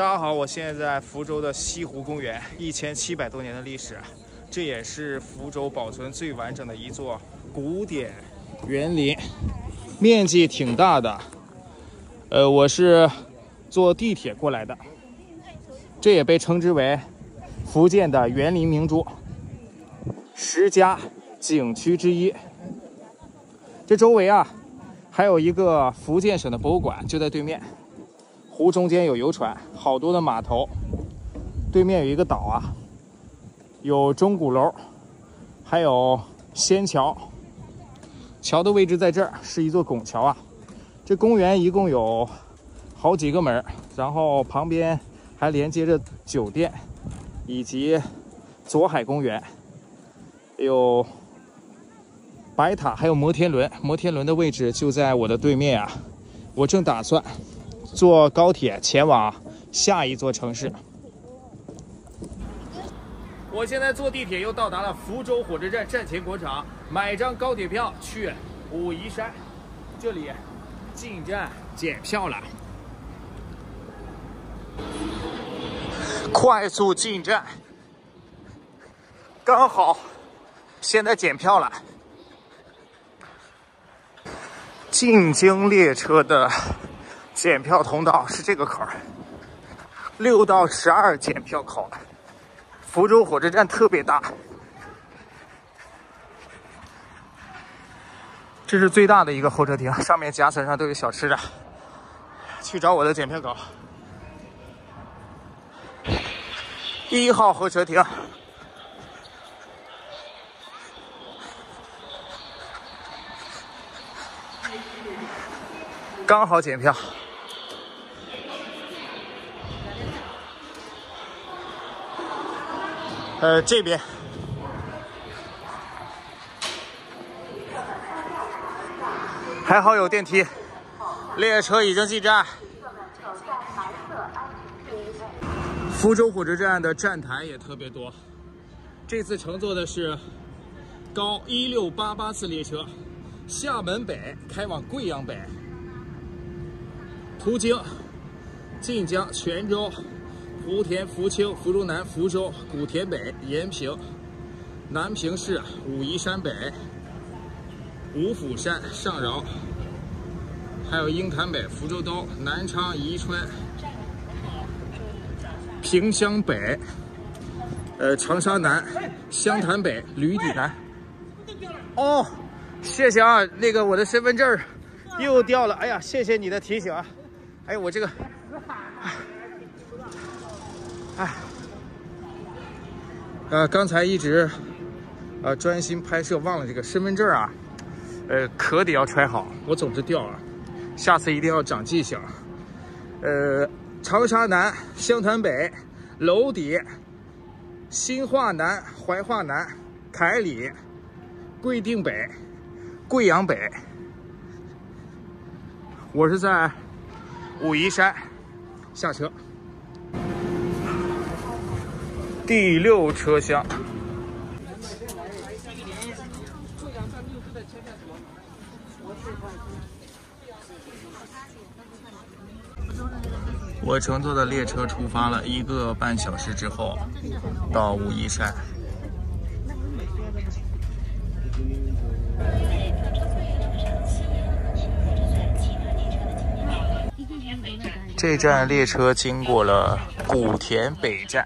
大家好，我现在在福州的西湖公园，1700多年的历史，这也是福州保存最完整的一座古典园林，面积挺大的。我是坐地铁过来的，这也被称之为福建的园林明珠，10佳景区之一。这周围啊，还有一个福建省的博物馆，就在对面。湖中间有游船，好多的码头。对面有一个岛啊，有钟鼓楼，还有仙桥。桥的位置在这儿，是一座拱桥啊。这公园一共有好几个门，然后旁边还连接着酒店以及左海公园，有白塔，还有摩天轮。摩天轮的位置就在我的对面啊。我正打算坐高铁前往下一座城市。我现在坐地铁又到达了福州火车站站前广场，买张高铁票去武夷山。这里进站检票了，快速进站，刚好现在检票了。进京列车的检票通道是这个口，6到12检票口。福州火车站特别大，这是最大的一个候车亭，上面夹层上都有小吃的。去找我的检票口。1号候车亭。刚好检票。这边还好有电梯，列车已经进站。福州火车站的站台也特别多，这次乘坐的是高1688次列车，厦门北开往贵阳北，途经晋江、泉州、莆田、福清、福州南、福州、古田北、延平、南平市、武夷山北、五府山、上饶，还有鹰潭北、福州东、南昌、宜春、萍乡北、长沙南、湘潭北、吕底南。哦，谢谢啊，那个我的身份证又掉了，哎呀，谢谢你的提醒啊。哎，我这个。刚才一直专心拍摄，忘了这个身份证啊，壳得要揣好，我总是掉了，下次一定要长记性。长沙南、湘潭北、娄底、新化南、怀化南、凯里、贵定北、贵阳北。我是在武夷山下车。第6车厢。我乘坐的列车出发了1个半小时之后，到武夷山。这站列车经过了古田北站。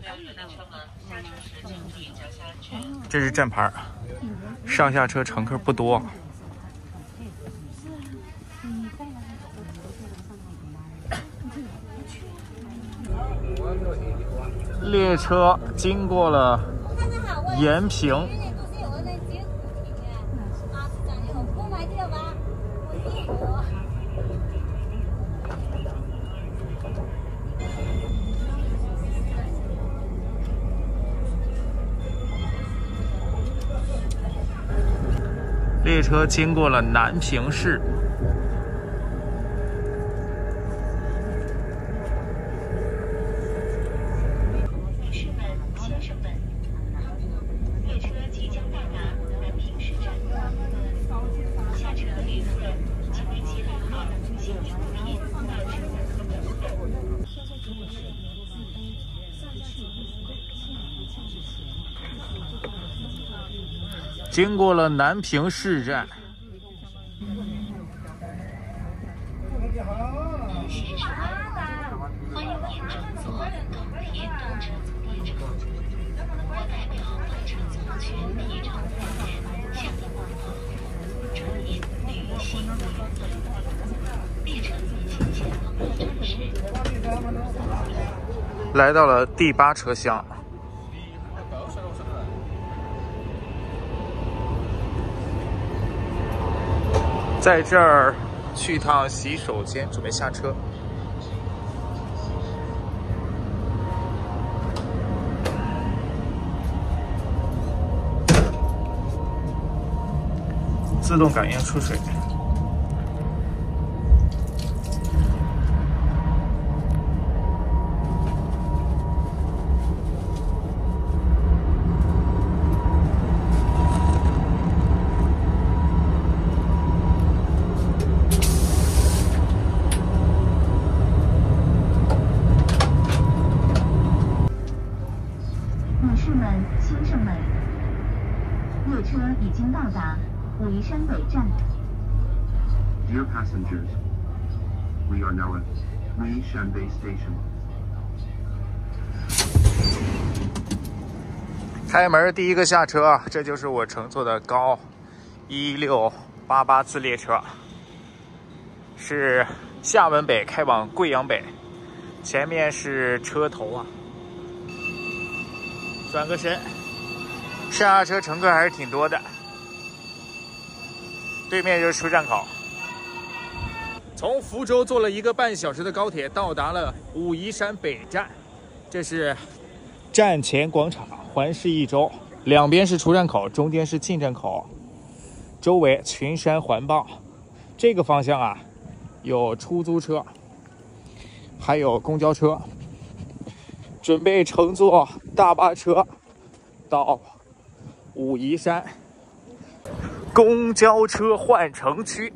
这是站牌，上下车乘客不多。列车经过了延平。列车经过了南平市。先生们，列车即将到达南平市站，下车旅客请于其6号行李扶梯到车门口。 经过了南平市站。 欢迎您乘坐高铁动车组列车。我代表本乘组全体乘务人员向您问好，祝您旅行愉快。列车运行前方指示。 来到了第8车厢。在这儿去一趟洗手间，准备下车。自动感应出水。 女士们、先生们，列车已经到达武夷山北站。 Dear passengers, we are now at Wuishan Bay Station. 开门第一个下车，这就是我乘坐的高1688次列车，是厦门北开往贵阳北。前面是车头啊，转个身，上下车乘客还是挺多的。对面就是出站口。从福州坐了1个半小时的高铁，到达了武夷山北站。这是站前广场，环视一周，两边是出站口，中间是进站口，周围群山环抱。这个方向啊，有出租车，还有公交车，准备乘坐大巴车到武夷山。公交车换乘区。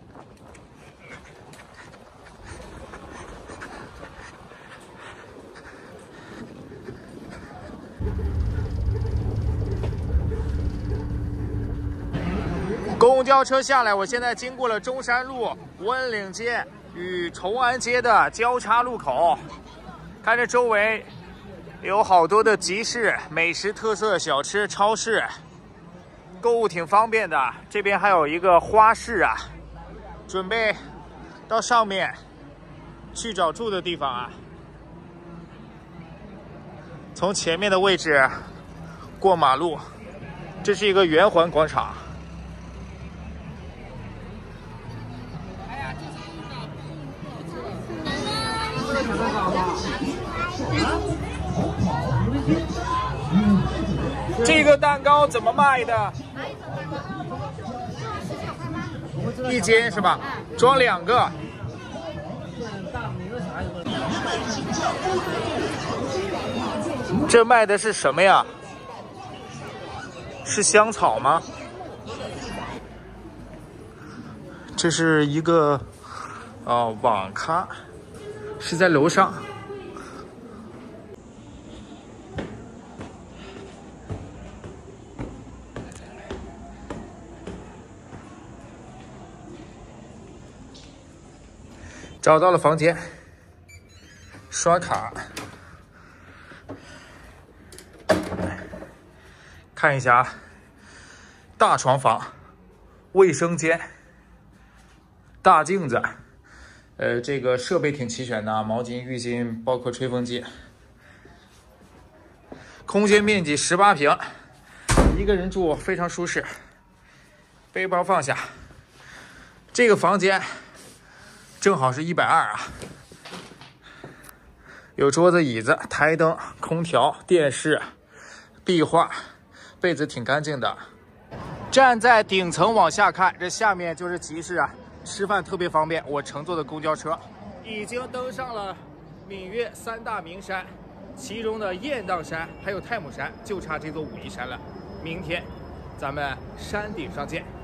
公交车下来，我现在经过了中山路、温岭街与崇安街的交叉路口，看这周围有好多的集市、美食特色小吃、超市，购物挺方便的。这边还有一个花市啊，准备到上面去找住的地方啊。从前面的位置过马路，这是一个圆环广场。这个蛋糕怎么卖的？一斤是吧？装2个。这卖的是什么呀？是香草吗？这是一个网咖，是在楼上。找到了房间，刷卡，看一下，大床房，卫生间，大镜子，这个设备挺齐全的，毛巾、浴巾，包括吹风机。空间面积18平，一个人住非常舒适。背包放下，这个房间正好是120啊，有桌子、椅子、台灯、空调、电视、壁画，被子挺干净的。站在顶层往下看，这下面就是集市啊，吃饭特别方便。我乘坐的公交车已经登上了闽粤3大名山，其中的雁荡山还有太姥山，就差这座武夷山了。明天咱们山顶上见。